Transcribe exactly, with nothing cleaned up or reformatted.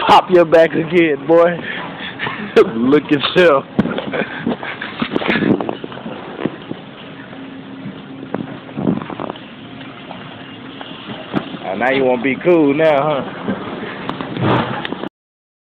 pop your back again, boy. Look yourself. uh, now you want to be cool now, huh?